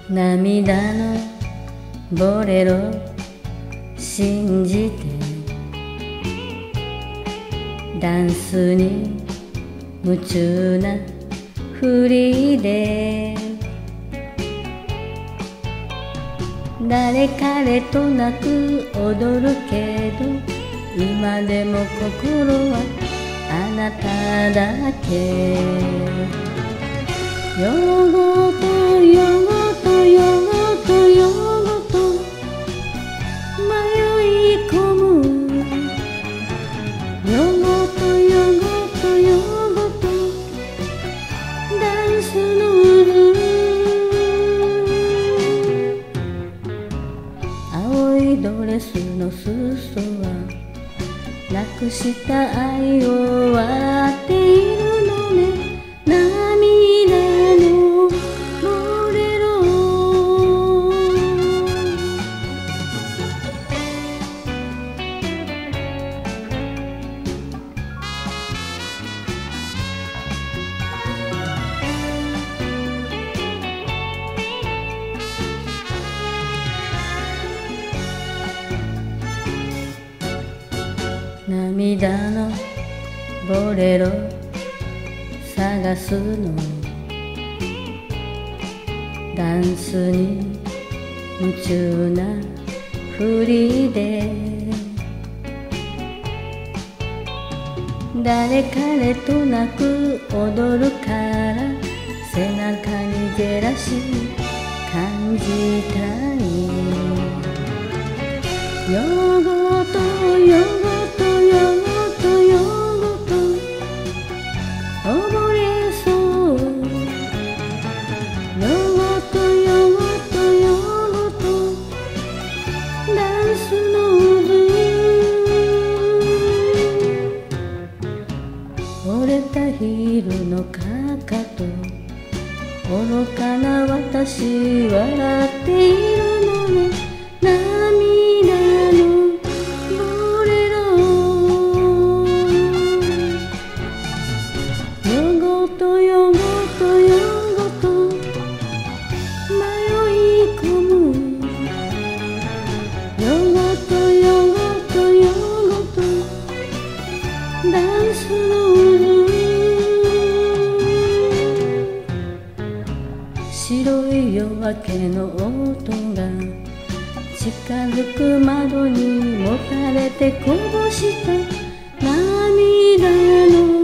涙のボレロ信じてダンスに夢中なふりで誰彼となく踊るけど今でも心はあなただけ夜ごと夜ごと夜ごと夜ごと迷い込む夜ごと夜ごと夜ごとダンスの青いドレスの裾はなくした愛を笑っているのね涙のボレロ涙のボレロ探すのダンスに夢中なふりで誰彼となく踊るから背中にジェラシー感じたい夜ごと夜ごと夜ごと夜ごと溺れそう夜ごと夜ごと夜ごとダンスの渦折れたヒールのかかと愚かな私笑っているのね涙のボレロ夜ごと夜ごと夜ごと迷い込む夜ごと夜ごと夜ごとダンスの白い夜明けの音が近づく窓にもたれてこぼした涙の